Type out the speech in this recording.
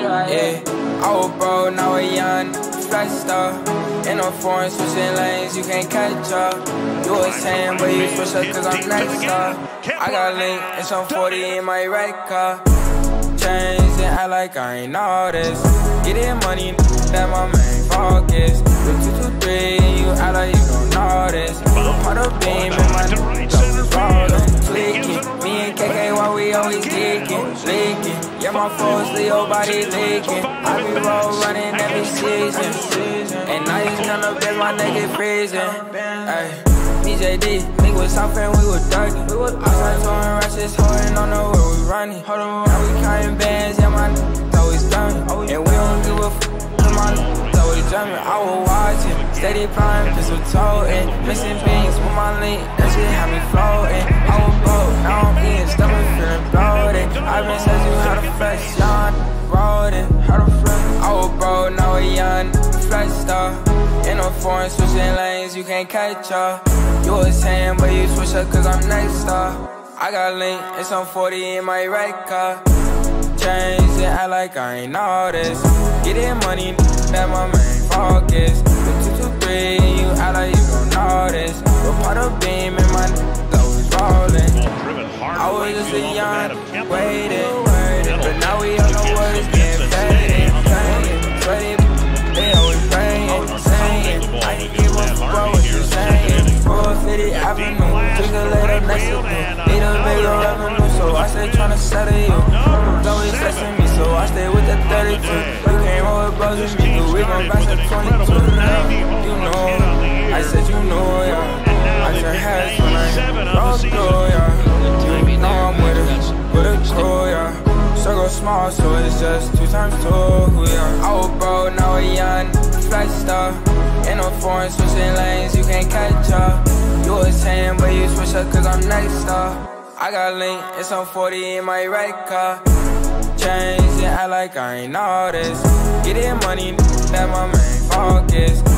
Yeah, I was broke, now we're young, flexed up. In a foreign, switching lanes, you can't catch up. You was saying, but you switch up cause I'm next up. I got link and some 40 in my red car. Change and act like I ain't all this. Getting money, that my main focus. The 223 and you act like you don't know this. Part of beam in my double rolling, tweaking. Me and KK, why we always geeking, leaking. Yeah, my foes, Leo body leaking. I be roll running every season. And I just turn up as my nigga freezing. Ay, BJD, nigga was south and we was dirty. Outside touring ratchets, holding on the where we running. Now we counting bands, yeah, my always drumming. And we don't give a f***, my always drumming. I was watching, steady prime, pistol toting. Missing beans with my link, that shit had me floating. I was broke, now I'm eating, stomach feeling bloated. I been said you how to flex, young, rolling, how to flex. I was broke, now we're young, flexed up. In a foreign, switching lanes, you can't catch up. You was saying, but you switch up cause I'm next up. I got link and some 40 in my red car. Change and act like I ain't all this. Getting money, that my main focus. The 223 and you act like you don't know this. But part of beam in my always rolling. I was just a young, waiting. But now we all know what it's getting faded. Sweaty, they always praying, saying I can give a fuck about what you're saying. 450 Avenue, drink a later next to me. Need a bigger revenue, so I stay tryna settle you. Always testing me, so I stay with the 32. You came over bros with me, but we gon' bounce at 22. You know, I said you know, yeah. I turn heads when I roll through, yeah. You know I'm with a crew, yeah. Circle small, so it's just 2 times 2, yeah. I was broke, now we're young, flexed up. In a foreign, switching lanes, you can't catch up. You was saying, but you switch up cause I'm next up. I got link and some 40 in my red car. Change and act like I ain't all this. Getting money, that my main focus.